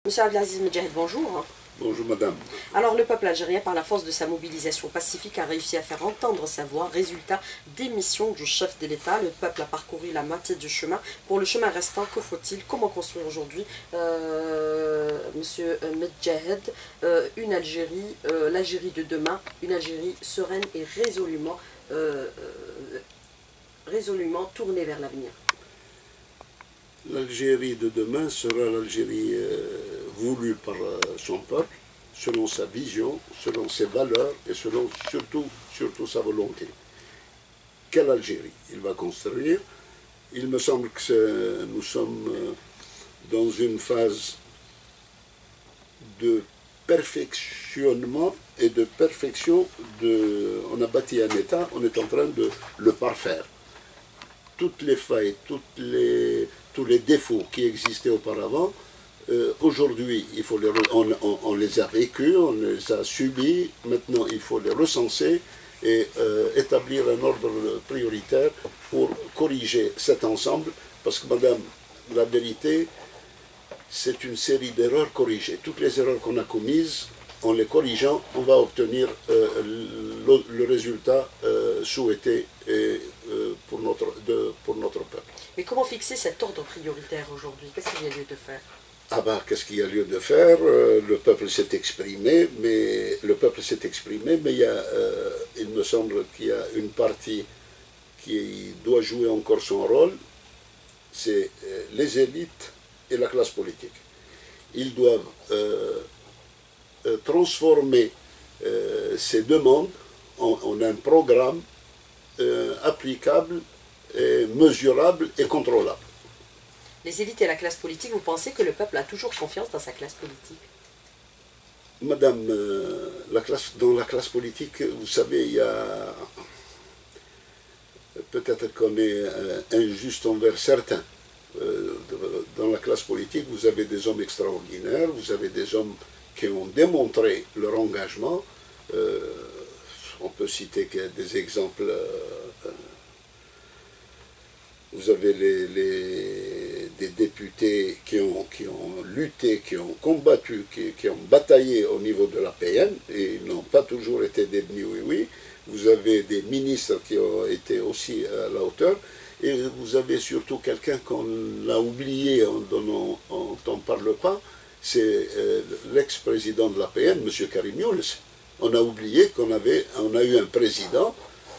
Monsieur Abdelaziz Medjahed, bonjour. Bonjour madame. Alors le peuple algérien, par la force de sa mobilisation pacifique, a réussi à faire entendre sa voix. Résultat, démission du chef de l'État. Le peuple a parcouru la moitié du chemin. Pour le chemin restant, que faut-il? Comment construire aujourd'hui, monsieur Medjahed, une Algérie, l'Algérie de demain, une Algérie sereine et résolument tournée vers l'avenir? L'Algérie de demain sera l'Algérie voulue par son peuple, selon sa vision, selon ses valeurs et selon surtout sa volonté. Quelle Algérie il va construire? Il me semble que nous sommes dans une phase de perfectionnement et de perfection. On a bâti un État, on est en train de le parfaire. Toutes les failles, tous les défauts qui existaient auparavant, aujourd'hui, on les a vécus, on les a subis, maintenant il faut les recenser et établir un ordre prioritaire pour corriger cet ensemble, parce que madame, la vérité, c'est une série d'erreurs corrigées. Toutes les erreurs qu'on a commises, en les corrigeant, on va obtenir le résultat souhaité pour notre peuple. Mais comment fixer cet ordre prioritaire aujourd'hui? Qu'est-ce qu'il y a lieu de faire? Ah ben, qu'est-ce qu'il y a lieu de faire? Le peuple s'est exprimé, mais il me semble qu'il y a une partie qui doit jouer encore son rôle, c'est les élites et la classe politique. Ils doivent transformer ces demandes en un programme applicable, mesurable et contrôlable. Les élites et la classe politique, vous pensez que le peuple a toujours confiance dans sa classe politique? Madame, dans la classe politique, vous savez, il y a peut-être qu'on est injuste envers certains. Dans la classe politique, vous avez des hommes extraordinaires, vous avez des hommes qui ont démontré leur engagement. On peut citer des exemples. Vous avez des députés qui ont lutté, qui ont combattu, qui ont bataillé au niveau de la PN, et ils n'ont pas toujours été des oui-oui. Vous avez des ministres qui ont été aussi à la hauteur, et vous avez surtout quelqu'un qu'on a oublié, dont on ne parle pas, c'est l'ex-président de la PN, M. Karim Younes. On a oublié qu'on a eu un président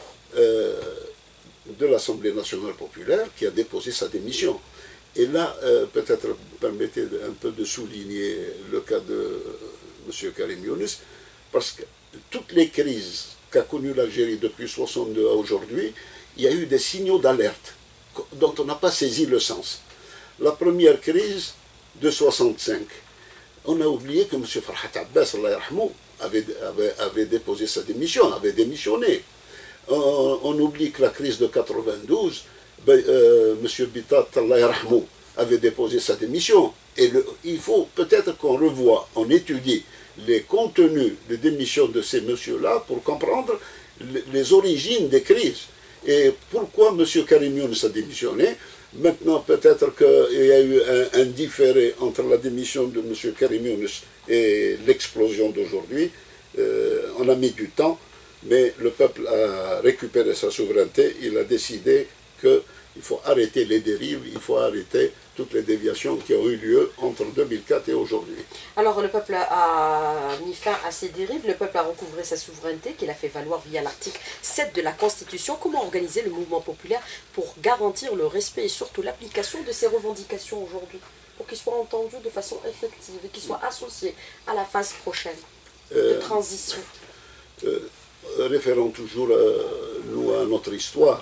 de l'Assemblée nationale populaire qui a déposé sa démission. Et là, peut-être permettez un peu de souligner le cas de M. Karim Younes, parce que toutes les crises qu'a connues l'Algérie depuis 1962 à aujourd'hui, il y a eu des signaux d'alerte dont on n'a pas saisi le sens. La première crise de 1965, on a oublié que M. Farhat Abbas, Allah yarhamou, avait déposé sa démission, avait démissionné. On oublie que la crise de 92, M. Bitat, Allah yarhamou, avait déposé sa démission. Et il faut peut-être qu'on revoie, on étudie les contenus de démission de ces messieurs-là pour comprendre les origines des crises. Et pourquoi M. Karim Younes a démissionné? Maintenant, peut-être qu'il y a eu un différé entre la démission de M. Karim Younes et l'explosion d'aujourd'hui. On a mis du temps, mais le peuple a récupéré sa souveraineté. Il a décidé qu'il faut arrêter les dérives, il faut arrêter toutes les déviations qui ont eu lieu entre 2004 et aujourd'hui. Alors le peuple a mis fin à ces dérives, le peuple a recouvré sa souveraineté qu'il a fait valoir via l'article 7 de la Constitution. Comment organiser le mouvement populaire pour garantir le respect et surtout l'application de ces revendications aujourd'hui, pour qu'ils soient entendus de façon effective et qu'ils soient associés à la phase prochaine de transition? Référons toujours nous à notre histoire.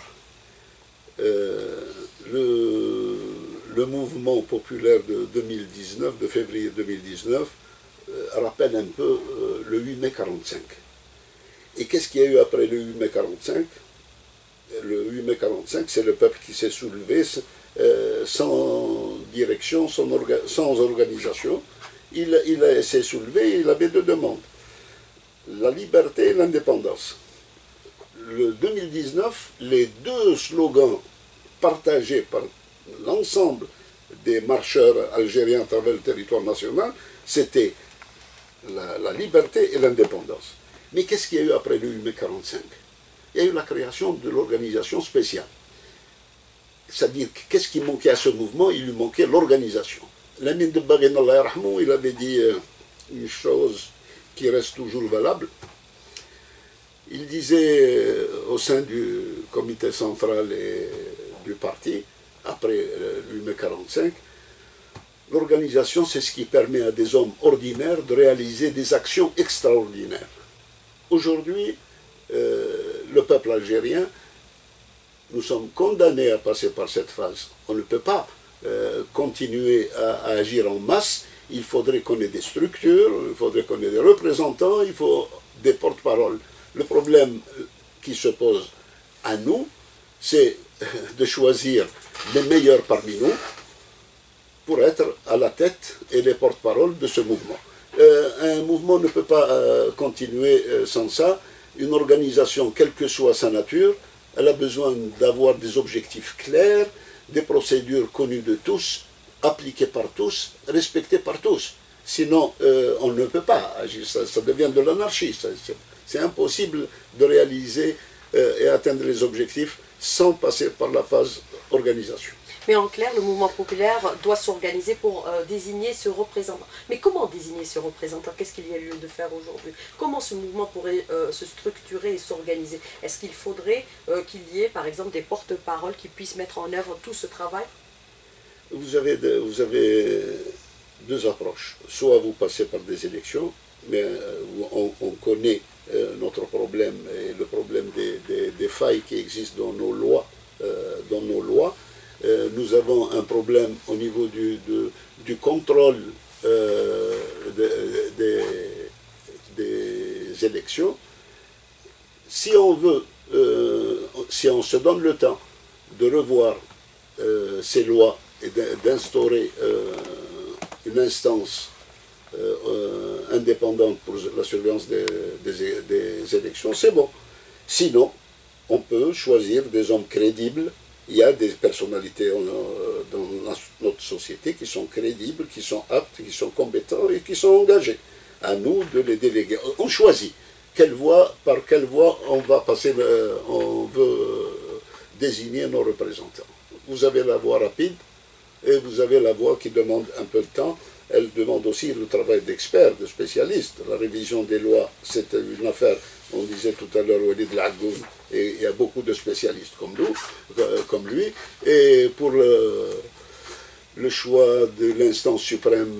Le mouvement populaire de 2019, de février 2019, rappelle un peu le 8 mai 45. Et qu'est-ce qu'il y a eu après le 8 mai 45? Le 8 mai 45, c'est le peuple qui s'est soulevé sans direction, sans organisation. Il s'est soulevé, il avait deux demandes: la liberté et l'indépendance. Le 2019, les deux slogans partagés par l'ensemble des marcheurs algériens à travers le territoire national, c'était la liberté et l'indépendance. Mais qu'est-ce qu'il y a eu après le 8 mai 1945? Il y a eu la création de l'organisation spéciale. C'est-à-dire, qu'est-ce qui manquait à ce mouvement? Il lui manquait l'organisation. Lamine de Baghen, Allah yarhamou, il avait dit une chose qui reste toujours valable. Il disait au sein du comité central et du parti, après le 8 mai 1945, l'organisation, c'est ce qui permet à des hommes ordinaires de réaliser des actions extraordinaires. Aujourd'hui, le peuple algérien, nous sommes condamnés à passer par cette phase. On ne peut pas continuer à agir en masse. Il faudrait qu'on ait des structures, il faudrait qu'on ait des représentants, il faut des porte-paroles. Le problème qui se pose à nous, c'est de choisir les meilleurs parmi nous pour être à la tête et les porte-paroles de ce mouvement. Un mouvement ne peut pas continuer sans ça. Une organisation, quelle que soit sa nature, elle a besoin d'avoir des objectifs clairs, des procédures connues de tous, appliquées par tous, respectées par tous. Sinon, on ne peut pas agir, ça devient de l'anarchie. C'est impossible de réaliser et atteindre les objectifs sans passer par la phase organisation. Mais en clair, le mouvement populaire doit s'organiser pour désigner ce représentant. Mais comment désigner ce représentant? Qu'est-ce qu'il y a lieu de faire aujourd'hui? Comment ce mouvement pourrait se structurer et s'organiser? Est-ce qu'il faudrait qu'il y ait, par exemple, des porte-paroles qui puissent mettre en œuvre tout ce travail? Vous avez deux approches. Soit vous passez par des élections, mais on connaît notre problème et le problème des failles qui existent dans nos lois. Nous avons un problème au niveau du contrôle des élections. Si on veut, si on se donne le temps de revoir ces lois et d'instaurer une instance indépendante pour la surveillance des élections, c'est bon. Sinon, on peut choisir des hommes crédibles. Il y a des personnalités dans notre société qui sont crédibles, qui sont aptes, qui sont compétents et qui sont engagés. À nous de les déléguer. On choisit par quelle voie on va passer, on veut désigner nos représentants. Vous avez la voie rapide et vous avez la voie qui demande un peu de temps. Elle demande aussi le travail d'experts, de spécialistes. La révision des lois, c'est une affaire, on disait tout à l'heure, Walid Al-Aghoun, et il y a beaucoup de spécialistes comme lui. Et pour le choix de l'instance suprême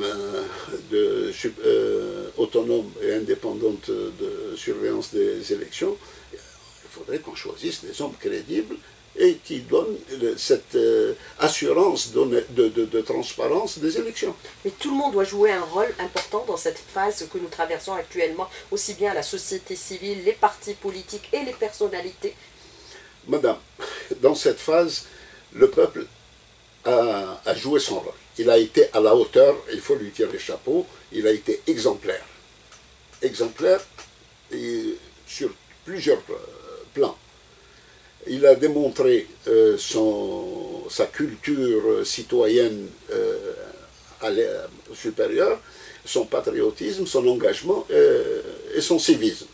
autonome et indépendante de surveillance des élections, il faudrait qu'on choisisse des hommes crédibles et qui donnent cette assurance de transparence des élections. Mais tout le monde doit jouer un rôle important dans cette phase que nous traversons actuellement, aussi bien la société civile, les partis politiques et les personnalités. Madame, dans cette phase, le peuple a joué son rôle. Il a été à la hauteur, il faut lui tirer le chapeau, il a été exemplaire. Exemplaire sur plusieurs plans. Il a démontré sa culture citoyenne supérieure, son patriotisme, son engagement et son civisme.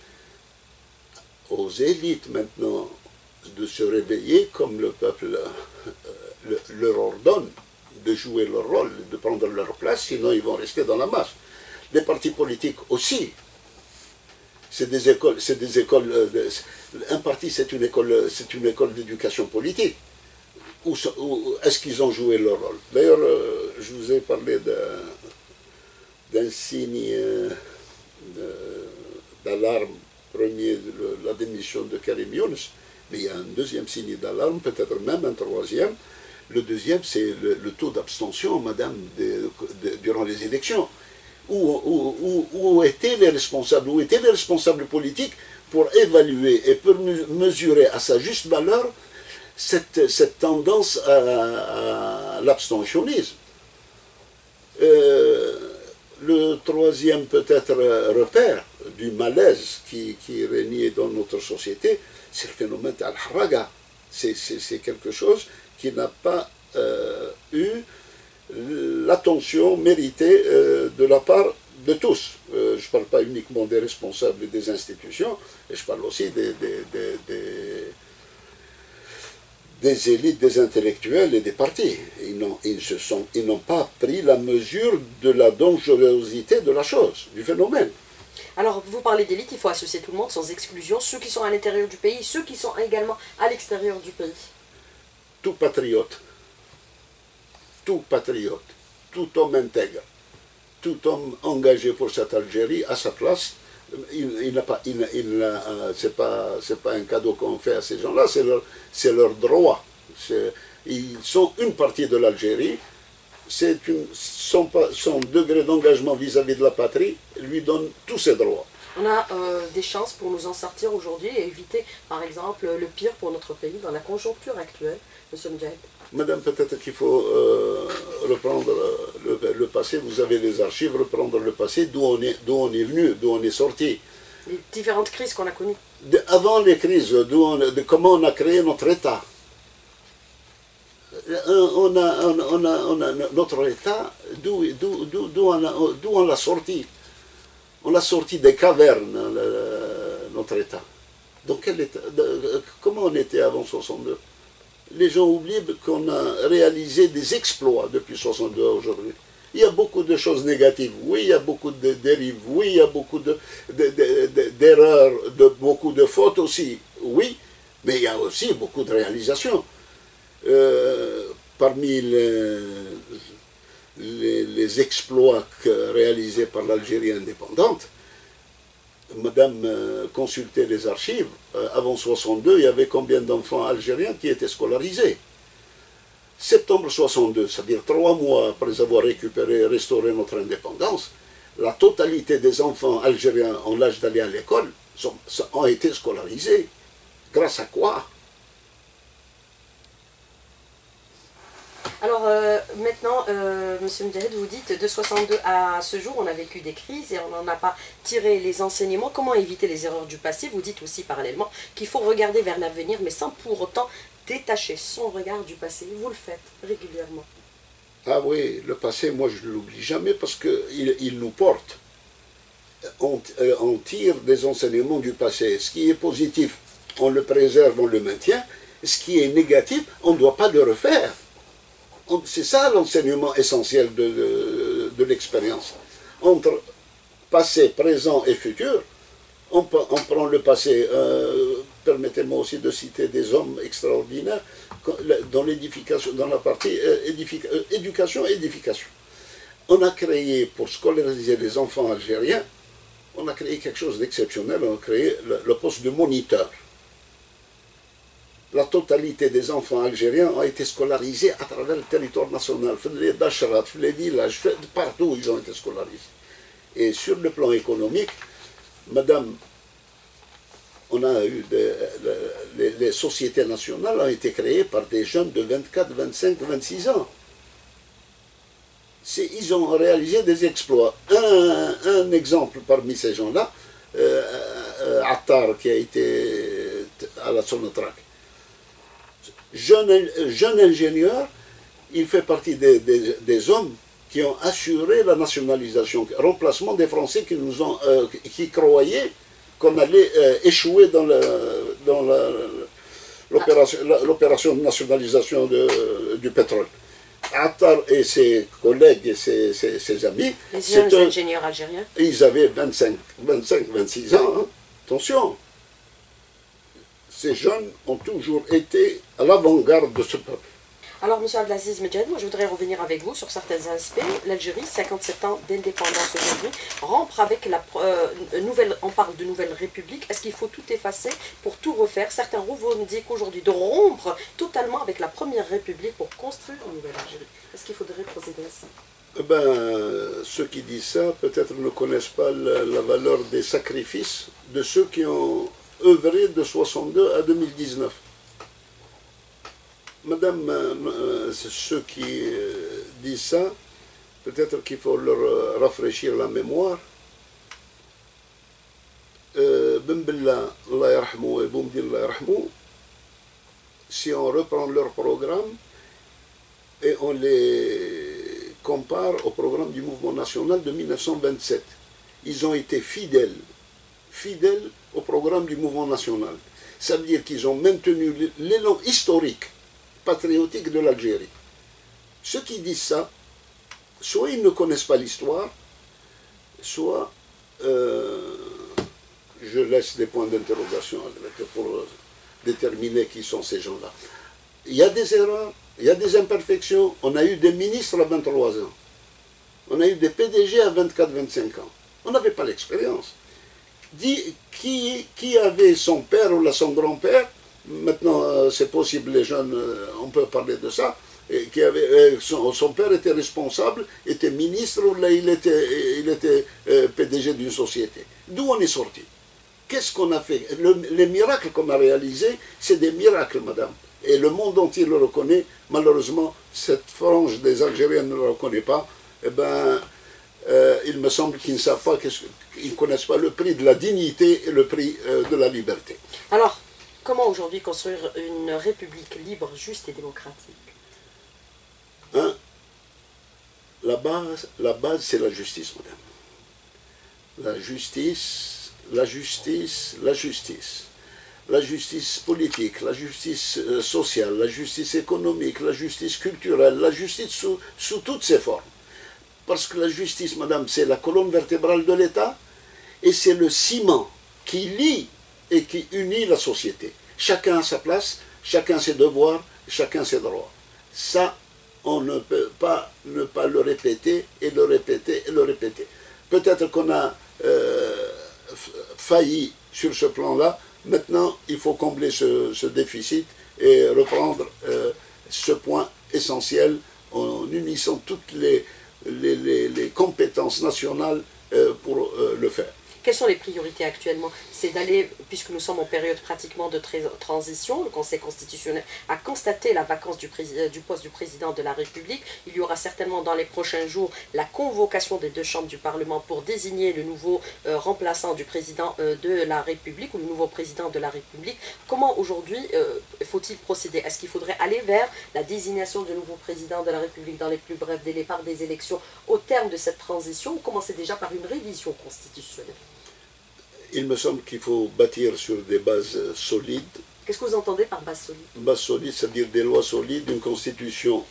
Aux élites maintenant de se réveiller comme le peuple leur ordonne de jouer leur rôle, de prendre leur place, sinon ils vont rester dans la masse. Les partis politiques aussi. C'est des écoles, un parti c'est une école d'éducation politique. Où est-ce qu'ils ont joué leur rôle? D'ailleurs, je vous ai parlé d'un signe d'alarme premier, la démission de Karim Younes, mais il y a un deuxième signe d'alarme, peut-être même un troisième. Le deuxième, c'est le taux d'abstention, madame, durant les élections. Où étaient les responsables politiques pour évaluer et pour mesurer à sa juste valeur cette tendance à l'abstentionnisme. Le troisième peut-être repère du malaise qui régnait dans notre société, c'est le phénomène al-haraga. C'est quelque chose qui n'a pas eu l'attention méritée de la part de tous. Je ne parle pas uniquement des responsables des institutions, et je parle aussi des élites, des intellectuels et des partis. Ils n'ont pas pris la mesure de la dangerosité de la chose, du phénomène. Alors, vous parlez d'élite, il faut associer tout le monde sans exclusion, ceux qui sont à l'intérieur du pays, ceux qui sont également à l'extérieur du pays. Tout patriote, tout homme intègre, tout homme engagé pour cette Algérie à sa place, c'est pas un cadeau qu'on fait à ces gens-là, c'est leur droit. Ils sont une partie de l'Algérie. Son degré d'engagement vis-à-vis de la patrie lui donne tous ses droits. On a des chances pour nous en sortir aujourd'hui et éviter, par exemple, le pire pour notre pays dans la conjoncture actuelle, M. Mjahid. Madame, peut-être qu'il faut reprendre le passé. Vous avez les archives, reprendre le passé, d'où on est venu, d'où on est sorti. Les différentes crises qu'on a connues. Avant les crises, de comment on a créé notre État. On a notre État, d'où on l'a sorti. On l'a sorti des cavernes, notre État. Donc comment on était avant 62? Les gens oublient qu'on a réalisé des exploits depuis 62 aujourd'hui. Il y a beaucoup de choses négatives, oui, il y a beaucoup de dérives, oui, il y a beaucoup d'erreurs, beaucoup de fautes aussi, oui, mais il y a aussi beaucoup de réalisations. Parmi les exploits réalisés par l'Algérie indépendante, Madame consultait les archives, avant 62, il y avait combien d'enfants algériens qui étaient scolarisés? Septembre 62, c'est-à-dire 3 mois après avoir récupéré et restauré notre indépendance, la totalité des enfants algériens en l'âge d'aller à l'école ont été scolarisés. Grâce à quoi? Alors maintenant, M. Mjahid, vous dites de 62 à ce jour, on a vécu des crises et on n'en a pas tiré les enseignements. Comment éviter les erreurs du passé? Vous dites aussi parallèlement qu'il faut regarder vers l'avenir, mais sans pour autant détacher son regard du passé. Vous le faites régulièrement. Ah oui, le passé, moi je ne l'oublie jamais parce qu'il nous porte. On tire des enseignements du passé. Ce qui est positif, on le préserve, on le maintient. Ce qui est négatif, on ne doit pas le refaire. C'est ça l'enseignement essentiel de l'expérience. Entre passé, présent et futur, on prend le passé. Permettez-moi aussi de citer des hommes extraordinaires dans l'édification, dans la partie éducation et édification. On a créé, pour scolariser les enfants algériens, on a créé quelque chose d'exceptionnel, on a créé le poste de moniteur. La totalité des enfants algériens ont été scolarisés à travers le territoire national, les Dachrat, les villages, partout ils ont été scolarisés. Et sur le plan économique, Madame, on a eu les sociétés nationales ont été créées par des jeunes de 24, 25, 26 ans. Ils ont réalisé des exploits. Un exemple parmi ces gens-là, Attar, qui a été à la Sonatrach. Jeune ingénieur, il fait partie des hommes qui ont assuré la nationalisation, remplacement des Français qui croyaient qu'on allait échouer dans l'opération de nationalisation du pétrole. Attar et ses collègues et ses amis, les jeunes ingénieurs algériens, ils avaient 25, 26 ans, hein. Attention. Ces jeunes ont toujours été à l'avant-garde de ce peuple. Alors, M. Abdelaziz Medjed, moi je voudrais revenir avec vous sur certains aspects. L'Algérie, 57 ans d'indépendance aujourd'hui, rompre avec on parle de nouvelle république. Est-ce qu'il faut tout effacer pour tout refaire? Certains revendiquent aujourd'hui de rompre totalement avec la première république pour construire une nouvelle Algérie. Est-ce qu'il faudrait procéder à ça? Ceux qui disent ça, peut-être ne connaissent pas la valeur des sacrifices de ceux qui ont œuvré de 62 à 2019. Madame, ceux qui disent ça, peut-être qu'il faut leur rafraîchir la mémoire. Ben Billah, Allah yarhamou et Boumdi Allah yarhamou, si on reprend leur programme et on les compare au programme du mouvement national de 1927. Ils ont été fidèles au programme du mouvement national. Ça veut dire qu'ils ont maintenu l'élan historique, patriotique de l'Algérie. Ceux qui disent ça, soit ils ne connaissent pas l'histoire, soit je laisse des points d'interrogation pour déterminer qui sont ces gens-là. Il y a des erreurs, il y a des imperfections. On a eu des ministres à 23 ans. On a eu des PDG à 24-25 ans. On n'avait pas l'expérience. Qui avait son père ou son grand-père, maintenant c'est possible, les jeunes, on peut parler de ça, et son père était responsable, était ministre, ou là il était PDG d'une société. D'où on est sorti? Qu'est-ce qu'on a fait? Les miracles qu'on a réalisés, c'est des miracles, madame. Et le monde entier le reconnaît. Malheureusement, cette frange des Algériens ne le reconnaît pas. Eh bien, il me semble qu'ils ne savent pas, qu'ils ne connaissent pas le prix de la dignité et le prix de la liberté. Alors, comment aujourd'hui construire une république libre, juste et démocratique? Hein? La base, c'est la justice, madame. La justice, la justice, la justice. La justice politique, la justice sociale, la justice économique, la justice culturelle, la justice sous toutes ses formes. Parce que la justice, madame, c'est la colonne vertébrale de l'État et c'est le ciment qui lie et qui unit la société. Chacun a sa place, chacun ses devoirs, chacun ses droits. Ça, on ne peut pas ne pas le répéter et le répéter et le répéter. Peut-être qu'on a failli sur ce plan-là. Maintenant, il faut combler ce déficit et reprendre ce point essentiel en unissant toutes les compétences nationales pour le faire. Quelles sont les priorités actuellement? C'est d'aller, puisque nous sommes en période pratiquement de transition, le Conseil constitutionnel a constaté la vacance du poste du président de la République. Il y aura certainement dans les prochains jours la convocation des deux chambres du Parlement pour désigner le nouveau remplaçant du président de la République ou le nouveau président de la République. Comment aujourd'hui faut-il procéder? Est-ce qu'il faudrait aller vers la désignation du nouveau président de la République dans les plus brefs délais par des élections au terme de cette transition ou commencer déjà par une révision constitutionnelle? Il me semble qu'il faut bâtir sur des bases solides. Qu'est-ce que vous entendez par base solide? Base solide, c'est-à-dire des lois solides, une constitution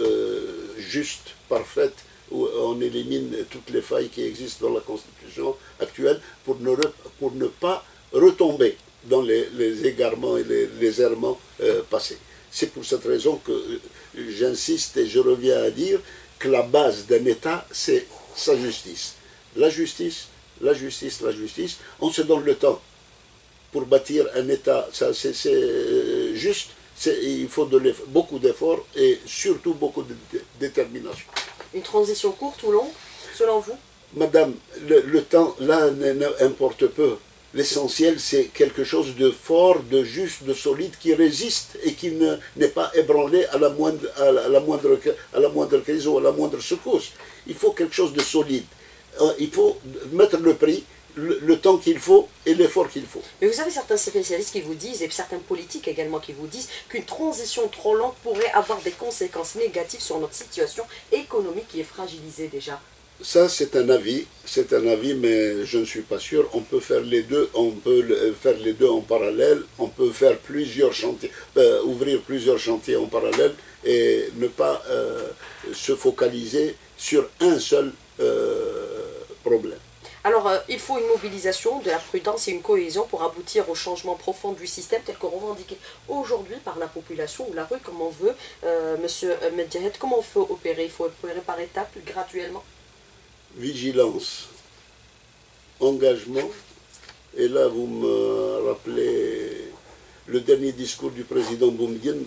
juste, parfaite, où on élimine toutes les failles qui existent dans la constitution actuelle pour ne pas retomber dans les égarements et les errements passés. C'est pour cette raison que j'insiste et je reviens à dire que la base d'un État, c'est sa justice. La justice, la justice, la justice, on se donne le temps pour bâtir un État, c'est juste, il faut beaucoup d'efforts et surtout beaucoup de détermination. Une transition courte ou longue, selon vous? Madame, le temps, là, n'importe peu. L'essentiel, c'est quelque chose de fort, de juste, de solide, qui résiste et qui n'est pas ébranlé à la moindre crise ou à la moindre secousse. Il faut quelque chose de solide. Il faut mettre le prix, le temps qu'il faut et l'effort qu'il faut. Mais vous avez certains spécialistes qui vous disent, et certains politiques également qui vous disent, qu'une transition trop longue pourrait avoir des conséquences négatives sur notre situation économique qui est fragilisée déjà. Ça, c'est un avis, mais je ne suis pas sûr. On peut faire les deux, on peut faire les deux en parallèle, on peut faire plusieurs chantiers, ouvrir plusieurs chantiers en parallèle et ne pas se focaliser sur un seul problème. Alors, il faut une mobilisation, de la prudence et une cohésion pour aboutir au changement profond du système tel que revendiqué aujourd'hui par la population ou la rue, comme on veut. Monsieur Medjahed, comment on peut opérer? Il faut opérer par étapes, graduellement? Vigilance, engagement, et là vous me rappelez le dernier discours du président Boumedienne,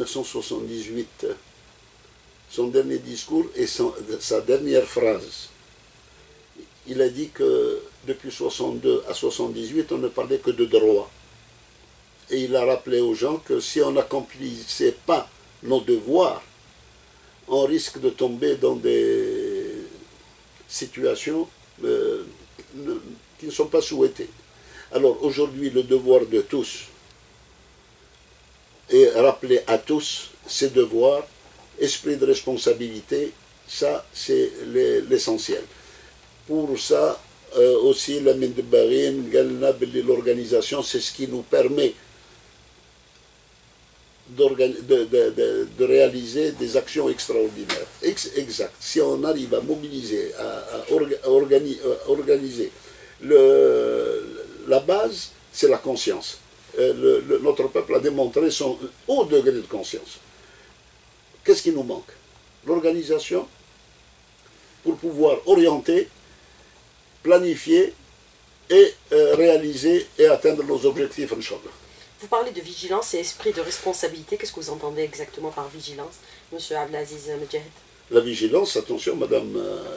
1978. Son dernier discours et sa dernière phrase. Il a dit que depuis 62 à 78, on ne parlait que de droit. Et il a rappelé aux gens que si on n'accomplissait pas nos devoirs, on risque de tomber dans des situations qui ne sont pas souhaitées. Alors aujourd'hui, le devoir de tous est rappeler à tous ces devoirs, esprit de responsabilité Ça, c'est l'essentiel. Pour ça, aussi, la mine de Barin, l'organisation, c'est ce qui nous permet de réaliser des actions extraordinaires. Exact. Si on arrive à mobiliser, à organiser la base, c'est la conscience. Notre peuple a démontré son haut degré de conscience. Qu'est-ce qui nous manque? L'organisation pour pouvoir orienter, planifier et réaliser et atteindre nos objectifs, Inch'Allah. Vous parlez de vigilance et esprit de responsabilité. Qu'est-ce que vous entendez exactement par vigilance, Monsieur Abdelaziz Medjahed? La vigilance, attention madame,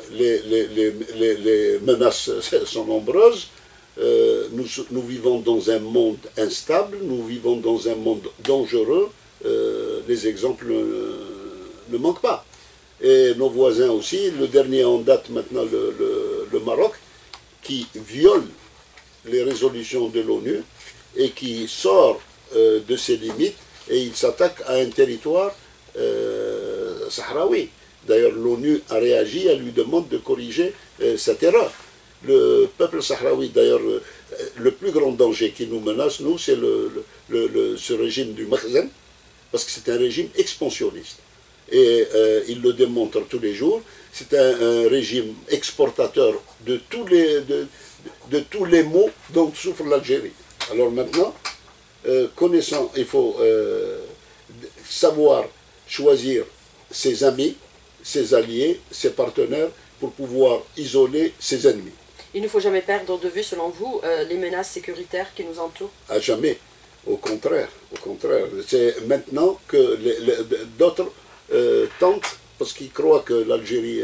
les menaces sont nombreuses. Nous vivons dans un monde instable, nous vivons dans un monde dangereux. Les exemples ne manquent pas. Et nos voisins aussi, le dernier en date maintenant, le Maroc, qui viole les résolutions de l'ONU et qui sort de ses limites et il s'attaque à un territoire sahraoui. D'ailleurs, l'ONU a réagi, elle lui demande de corriger cette erreur. Le peuple sahraoui, d'ailleurs, le plus grand danger qui nous menace, nous, c'est ce régime du Makhzen, parce que c'est un régime expansionniste. Et il le démontre tous les jours. C'est un régime exportateur de tous les maux dont souffre l'Algérie. Alors maintenant, connaissant, il faut savoir choisir ses amis, ses alliés, ses partenaires, pour pouvoir isoler ses ennemis. Il ne faut jamais perdre de vue, selon vous, les menaces sécuritaires qui nous entourent? À jamais. Au contraire. C'est maintenant que d'autres tentent, parce qu'ils croient que l'Algérie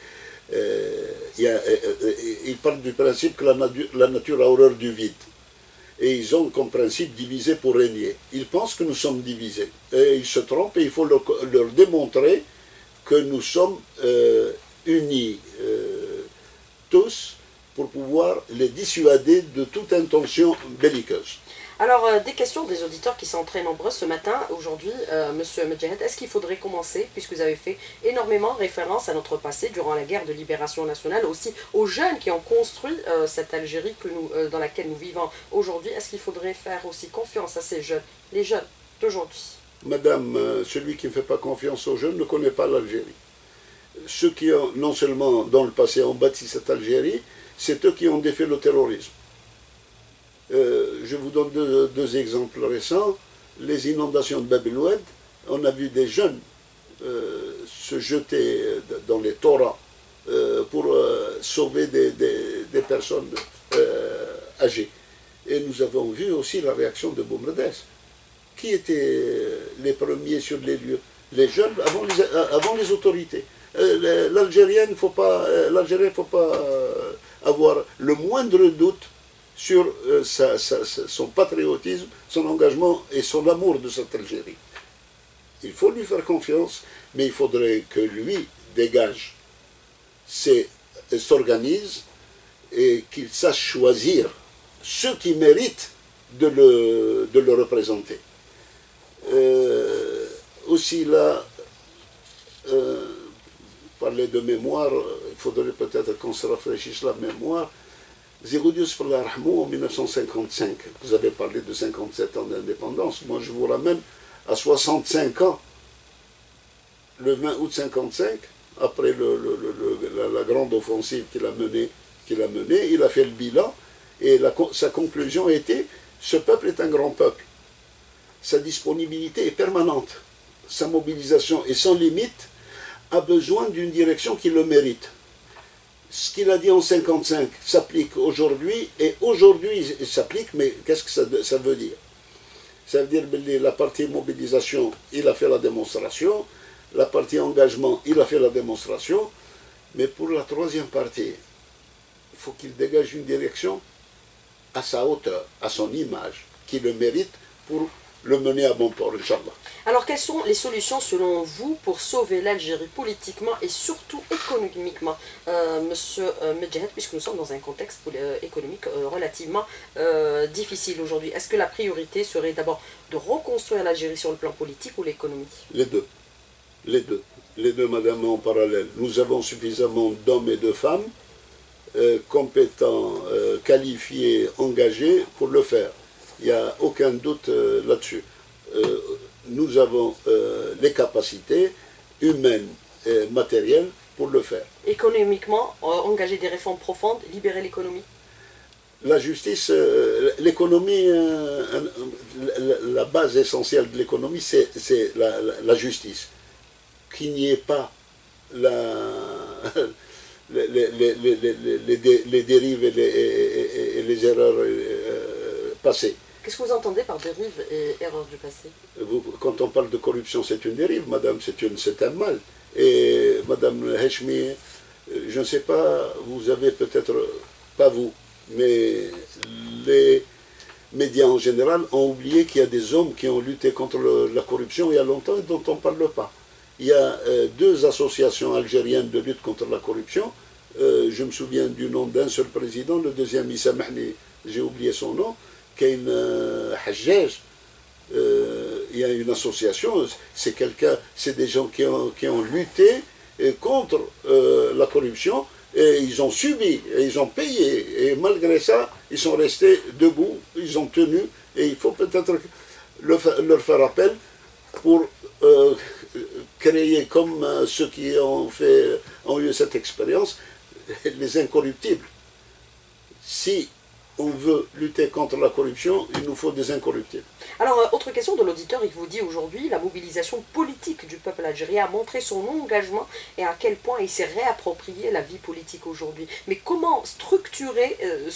ils partent du principe que la nature a horreur du vide. Et ils ont comme principe diviser pour régner. Ils pensent que nous sommes divisés. Et ils se trompent et il faut leur démontrer que nous sommes unis tous pour pouvoir les dissuader de toute intention belliqueuse. Alors, des questions des auditeurs qui sont très nombreuses ce matin, aujourd'hui, Monsieur Medjahed, est-ce qu'il faudrait commencer, puisque vous avez fait énormément référence à notre passé durant la guerre de libération nationale, aussi aux jeunes qui ont construit cette Algérie dans laquelle nous vivons aujourd'hui, est-ce qu'il faudrait faire aussi confiance à ces jeunes, les jeunes d'aujourd'hui? Madame, celui qui ne fait pas confiance aux jeunes ne connaît pas l'Algérie. Ceux qui ont, non seulement dans le passé ont bâti cette Algérie, c'est eux qui ont défait le terrorisme. Je vous donne deux exemples récents. Les inondations de Bab el-Oued, on a vu des jeunes se jeter dans les torrents pour sauver des personnes âgées. Et nous avons vu aussi la réaction de Boumredès. Qui étaient les premiers sur les lieux? Les jeunes avant les autorités. L'Algérien, il ne faut pas avoir le moindre doute sur son patriotisme, son engagement et son amour de cette Algérie. Il faut lui faire confiance, mais il faudrait que lui dégage, s'organise et qu'il sache choisir ceux qui méritent de le représenter. Aussi là, parler de mémoire, il faudrait peut-être qu'on se rafraîchisse la mémoire. Zéroudius en 1955, vous avez parlé de 57 ans d'indépendance, moi je vous ramène à 65 ans, le 20 août 55, après la grande offensive qu'il a menée, il a fait le bilan, et sa conclusion était, ce peuple est un grand peuple, sa disponibilité est permanente, sa mobilisation est sans limite, a besoin d'une direction qui le mérite. Ce qu'il a dit en 1955 s'applique aujourd'hui, et aujourd'hui il s'applique, mais qu'est-ce que ça veut dire? Ça veut dire que la partie mobilisation, il a fait la démonstration, la partie engagement, il a fait la démonstration, mais pour la troisième partie, il faut qu'il dégage une direction à sa hauteur, à son image, qui le mérite pour le mener à bon port, Inch'Allah. Alors, quelles sont les solutions selon vous pour sauver l'Algérie politiquement et surtout économiquement, Monsieur Medjahed, puisque nous sommes dans un contexte économique relativement difficile aujourd'hui? Est-ce que la priorité serait d'abord de reconstruire l'Algérie sur le plan politique ou l'économie? Les deux. Les deux. les deux madames en parallèle. Nous avons suffisamment d'hommes et de femmes compétents, qualifiés, engagés pour le faire. Il n'y a aucun doute là-dessus. Nous avons les capacités humaines et matérielles pour le faire. Économiquement, engager des réformes profondes, libérer l'économie. La justice, l'économie, la base essentielle de l'économie, c'est la justice. Qu'il n'y ait pas les dérives et les erreurs passées. Qu'est-ce que vous entendez par dérive et erreur du passé? Quand on parle de corruption, c'est une dérive, madame, c'est un mal. Et madame Heshmi, je ne sais pas, vous avez peut-être, pas vous, mais les médias en général ont oublié qu'il y a des hommes qui ont lutté contre la corruption il y a longtemps et dont on ne parle pas. Il y a deux associations algériennes de lutte contre la corruption. Je me souviens du nom d'un seul président, le deuxième, Issa Mahni, j'ai oublié son nom, qui est une Hajjaj. Il y a une association, c'est des gens qui ont lutté contre la corruption, et ils ont subi, et ils ont payé, et malgré ça, ils sont restés debout, ils ont tenu, et il faut peut-être leur faire appel pour créer, comme ceux qui ont eu cette expérience, les incorruptibles. Si on veut lutter contre la corruption, il nous faut des incorruptibles. Alors, autre question de l'auditeur, il vous dit aujourd'hui, la mobilisation politique du peuple algérien a montré son engagement et à quel point il s'est réapproprié la vie politique aujourd'hui. Mais comment structurer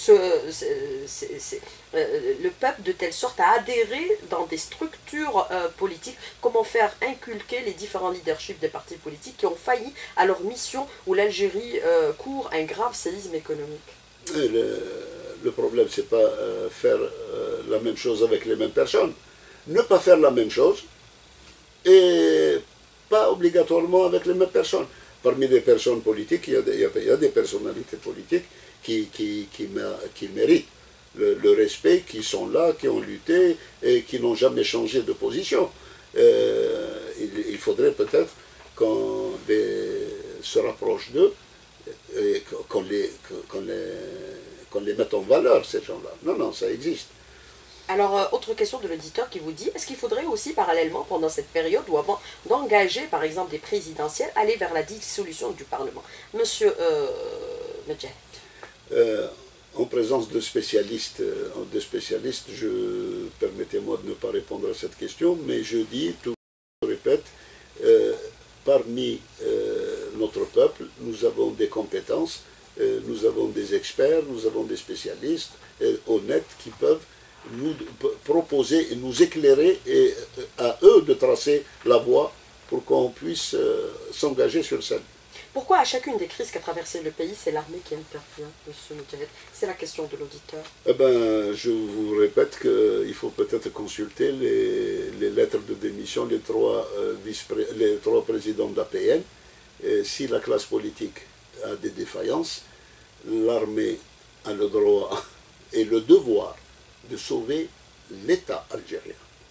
le peuple de telle sorte à adhérer dans des structures politiques? Comment faire inculquer les différents leaderships des partis politiques qui ont failli à leur mission où l'Algérie court un grave séisme économique? Le problème, c'est pas faire la même chose avec les mêmes personnes. Ne pas faire la même chose et pas obligatoirement avec les mêmes personnes. Parmi les personnes politiques, il y a des personnalités politiques qui méritent le respect, qui sont là, qui ont lutté et qui n'ont jamais changé de position. Il faudrait peut-être qu'on se rapproche d'eux et qu'on les mette en valeur, ces gens-là. Non, non, ça existe. Alors, autre question de l'auditeur qui vous dit, est-ce qu'il faudrait aussi parallèlement, pendant cette période ou avant, d'engager, par exemple, des présidentielles, aller vers la dissolution du Parlement? Monsieur Medjed. En présence de spécialistes, permettez-moi de ne pas répondre à cette question, mais je dis, je répète, parmi notre peuple, nous avons des compétences, nous avons des experts, nous avons des spécialistes honnêtes qui peuvent nous proposer et nous éclairer et à eux de tracer la voie pour qu'on puisse s'engager sur scène. Pourquoi à chacune des crises qu'a traversé le pays, c'est l'armée qui intervient, M. Medjed? C'est la question de l'auditeur. Eh ben, je vous répète qu'il faut peut-être consulter les lettres de démission, les trois présidents d'APN. Si la classe politique a des défaillances, l'armée a le droit et le devoir de sauver l'État algérien.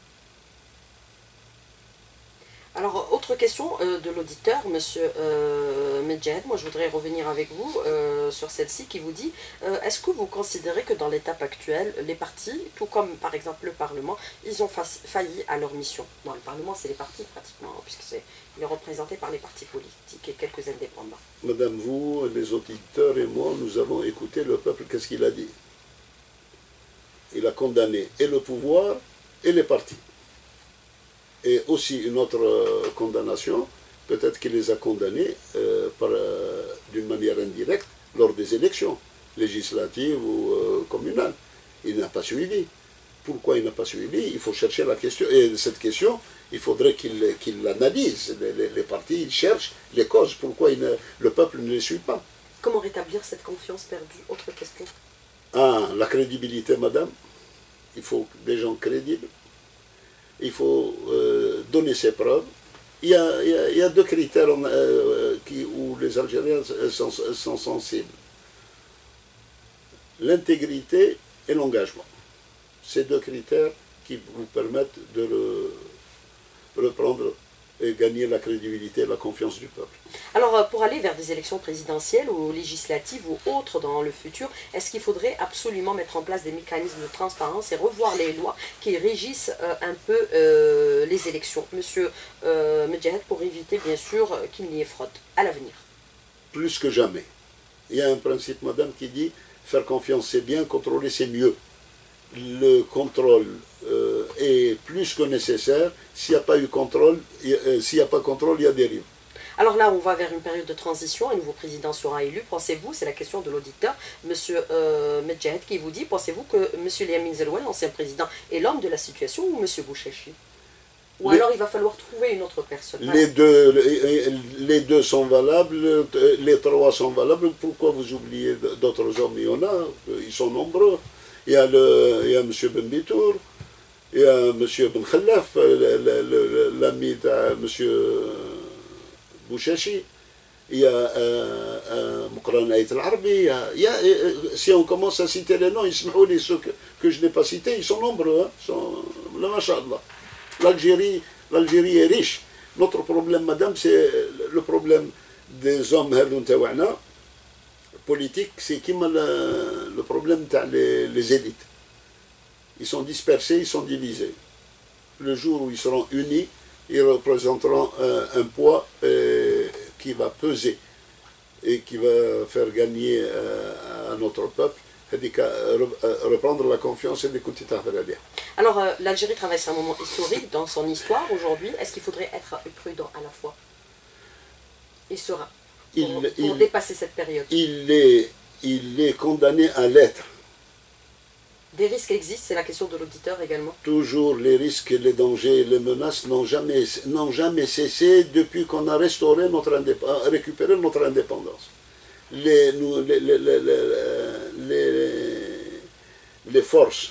Alors, autre question de l'auditeur, M. Medjed, moi je voudrais revenir avec vous sur celle-ci qui vous dit, est-ce que vous considérez que dans l'étape actuelle, les partis, tout comme par exemple le Parlement, ils ont failli à leur mission? Dans le Parlement, c'est les partis pratiquement, puisqu'il est représenté par les partis politiques et quelques indépendants. Madame, vous, les auditeurs et moi, nous avons écouté le peuple, qu'est-ce qu'il a dit? Il a condamné et le pouvoir et les partis. Et aussi une autre condamnation, peut-être qu'il les a condamnés d'une manière indirecte lors des élections législatives ou communales. Il n'a pas suivi. Pourquoi il n'a pas suivi? Il faut chercher la question. Et cette question, il faudrait qu'il l'analyse. Les partis ils cherchent les causes. Pourquoi le peuple ne les suit pas? Comment rétablir cette confiance perdue? Autre question. Ah, la crédibilité, madame. Il faut des gens crédibles. Il faut donner ses preuves. Il y a deux critères où les Algériens sont sensibles. L'intégrité et l'engagement. Ces deux critères qui vous permettent de reprendre et gagner la crédibilité et la confiance du peuple. Alors, pour aller vers des élections présidentielles ou législatives ou autres dans le futur, est-ce qu'il faudrait absolument mettre en place des mécanismes de transparence et revoir les lois qui régissent un peu les élections, Monsieur Medjahed, pour éviter bien sûr qu'il n'y ait fraude à l'avenir? Plus que jamais. Il y a un principe, madame, qui dit faire confiance c'est bien, contrôler c'est mieux. Le contrôle est plus que nécessaire. S'il n'y a pas eu contrôle, s'il n'y a pas de contrôle, il y a dérive. Alors là, on va vers une période de transition, un nouveau président sera élu. Pensez-vous, c'est la question de l'auditeur, M. Medjahed, qui vous dit, pensez-vous que M. Liamin Zelouane, l'ancien président, est l'homme de la situation ou M. Bouchechi? Ou alors il va falloir trouver une autre personne? Les deux sont valables, les trois sont valables. Pourquoi vous oubliez d'autres hommes? Il y en a, ils sont nombreux. Il y a M. Ben Bitour, il y a M. Ben Khallaf, l'ami de M. Bouchechi, il y a Moukran Aït al-Arbi. Si on commence à citer les noms, ceux que je n'ai pas cités, ils sont nombreux. Là, machallah. L'Algérie est riche. Notre problème, madame, c'est le problème des hommes politiques, c'est le problème des élites. Ils sont dispersés, ils sont divisés. Le jour où ils seront unis, ils représenteront un poids qui va peser et qui va faire gagner à notre peuple, reprendre la confiance et d'écouter ta frère. Alors, l'Algérie traverse un moment historique dans son histoire aujourd'hui. Est-ce qu'il faudrait être prudent à la fois et serein pour dépasser cette période? Il est condamné à l'être. Des risques existent, c'est la question de l'auditeur également. Toujours les risques, les dangers, les menaces n'ont jamais cessé depuis qu'on a récupéré notre indépendance. Les forces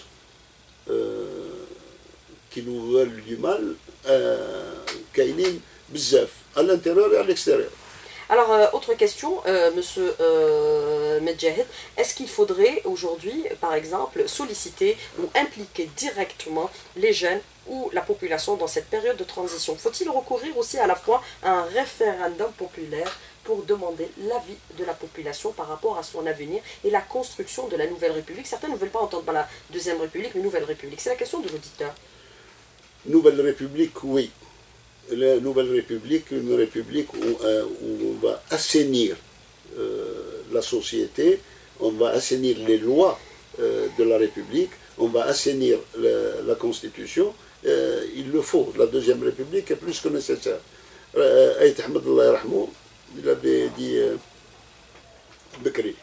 qui nous veulent du mal, kainin bzaf, à l'intérieur et à l'extérieur. Alors, autre question, Monsieur Medjahed, est-ce qu'il faudrait aujourd'hui, par exemple, solliciter ou impliquer directement les jeunes ou la population dans cette période de transition? Faut-il recourir aussi à la fois à un référendum populaire pour demander l'avis de la population par rapport à son avenir et la construction de la Nouvelle République? Certains ne veulent pas entendre la Deuxième République, mais Nouvelle République. C'est la question de l'auditeur. Nouvelle République, oui. La Nouvelle République, une république où on va assainir la société, on va assainir les lois de la République, on va assainir la Constitution. Il le faut. La Deuxième République est plus que nécessaire. Aït Ahmed Allah yarhamou, il avait dit Bekri.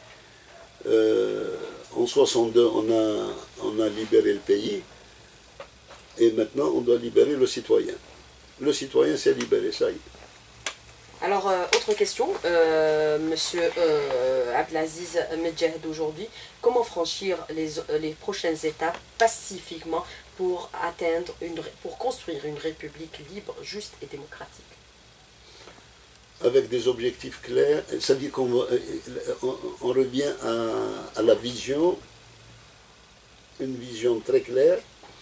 En 62, on a libéré le pays et maintenant on doit libérer le citoyen. Le citoyen s'est libéré, ça y est. Alors, autre question, Monsieur Abdelaziz Medjahed aujourd'hui, comment franchir les prochaines étapes pacifiquement pour construire une république libre, juste et démocratique? Avec des objectifs clairs, c'est-à-dire qu'on revient à la vision, une vision très claire,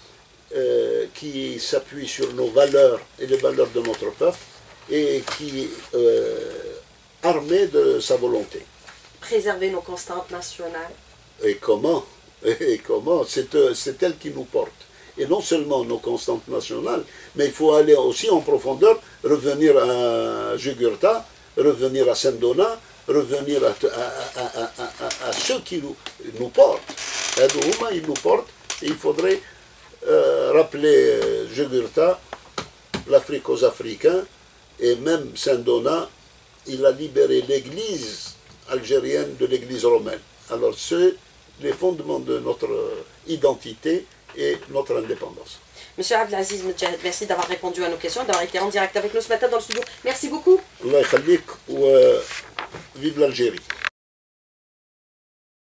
qui s'appuie sur nos valeurs et les valeurs de notre peuple et qui est armé de sa volonté. Préserver nos constantes nationales. Et comment? C'est elle qui nous porte. Et non seulement nos constantes nationales, mais il faut aller aussi en profondeur, revenir à Jugurtha, revenir à Saint-Donat, revenir à ceux qui nous portent. Ils nous portent, et il faudrait rappeler Jugurtha, l'Afrique aux Africains, et même Saint-Donat, il a libéré l'église algérienne de l'église romaine. Alors c'est les fondements de notre identité et notre indépendance. Monsieur Abdelaziz Medjahed, merci d'avoir répondu à nos questions, d'avoir été en direct avec nous ce matin dans le studio. Merci beaucoup. Allah yakhalik, vive l'Algérie.